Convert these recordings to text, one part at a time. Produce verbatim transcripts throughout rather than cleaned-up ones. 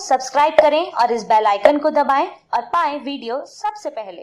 Subscribe करें और इस बेल आइकन को दबाएं और पाएं वीडियो सबसे पहले।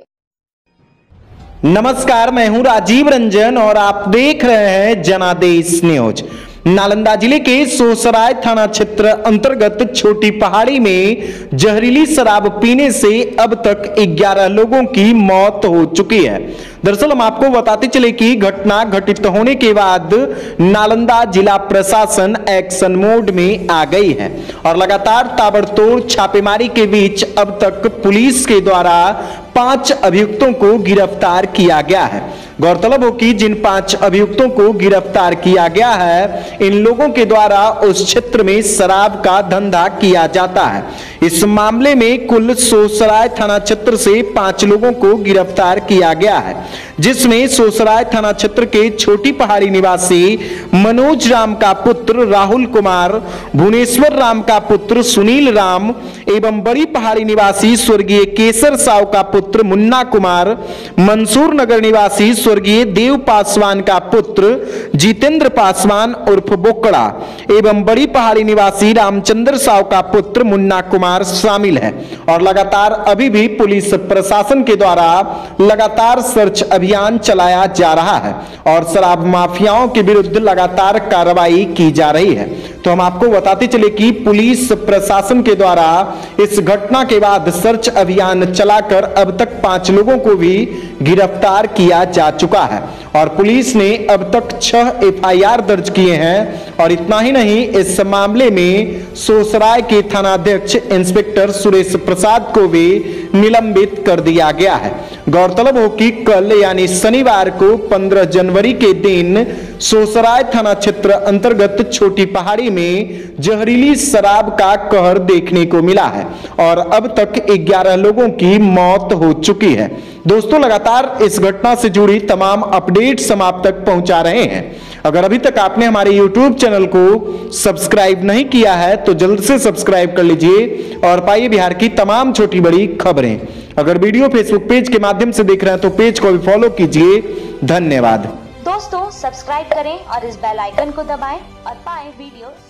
नमस्कार, मैं हूं राजीव रंजन और आप देख रहे हैं जनादेश न्यूज। नालंदा जिले के सोसराय थाना क्षेत्र अंतर्गत छोटी पहाड़ी में जहरीली शराब पीने से अब तक ग्यारह लोगों की मौत हो चुकी है। दरअसल हम आपको बताते चले कि घटना घटित होने के बाद नालंदा जिला प्रशासन एक्शन मोड में आ गई है और लगातार ताबड़तोड़ छापेमारी के बीच अब तक पुलिस के द्वारा पांच अभियुक्तों को गिरफ्तार किया गया है। गौरतलब हो कि जिन पांच अभियुक्तों को गिरफ्तार किया गया है, इन लोगों के द्वारा उस क्षेत्र में शराब का धंधा किया जाता है। इस मामले में कुल सोसराय थाना क्षेत्र से पांच लोगों को गिरफ्तार किया गया है, जिसमें सोसराय थाना क्षेत्र के छोटी पहाड़ी निवासी मनोज राम का पुत्र राहुल कुमार, भुवनेश्वर राम का पुत्र सुनील राम एवं बड़ी पहाड़ी निवासी स्वर्गीय केसर साव का पुत्र मुन्ना कुमार, मंसूर नगर निवासी स्वर्गीय देव पासवान का पुत्र जितेंद्र पासवान उर्फ बोकड़ा एवं बड़ी पहाड़ी निवासी रामचंद्र साव का पुत्र मुन्ना कुमार शामिल है। और लगातार अभी भी पुलिस प्रशासन के द्वारा लगातार सर्च अभियान चलाया जा रहा है और शराब माफियाओं के विरुद्ध लगातार कार्रवाई की जा रही है। तो हम आपको बताते चले कि पुलिस प्रशासन के द्वारा इस घटना के बाद सर्च अभियान चलाकर अब तक पांच लोगों को भी गिरफ्तार किया जा चुका है और पुलिस ने अब तक छह एफ आई आर दर्ज किए हैं। और इतना ही नहीं, इस मामले में सोसराय के थानाध्यक्ष इंस्पेक्टर सुरेश प्रसाद को भी निलंबित कर दिया गया है। गौरतलब हो कि कल यानी शनिवार को पंद्रह जनवरी के दिन सोसराय थाना क्षेत्र अंतर्गत छोटी पहाड़ी में जहरीली शराब का कहर देखने को मिला है और अब तक ग्यारह लोगों की मौत हो चुकी है। दोस्तों, लगातार इस घटना से जुड़ी तमाम अपडेट्स हम आप तक पहुंचा रहे हैं। अगर अभी तक आपने हमारे यूट्यूब चैनल को सब्सक्राइब नहीं किया है तो जल्द से सब्सक्राइब कर लीजिए और पाइए बिहार की तमाम छोटी बड़ी खबरें। अगर वीडियो फेसबुक पेज के माध्यम से देख रहे हैं तो पेज को भी फॉलो कीजिए। धन्यवाद। दोस्तों, सब्सक्राइब करें और इस बेल आइकन को दबाएं और पाएं वीडियो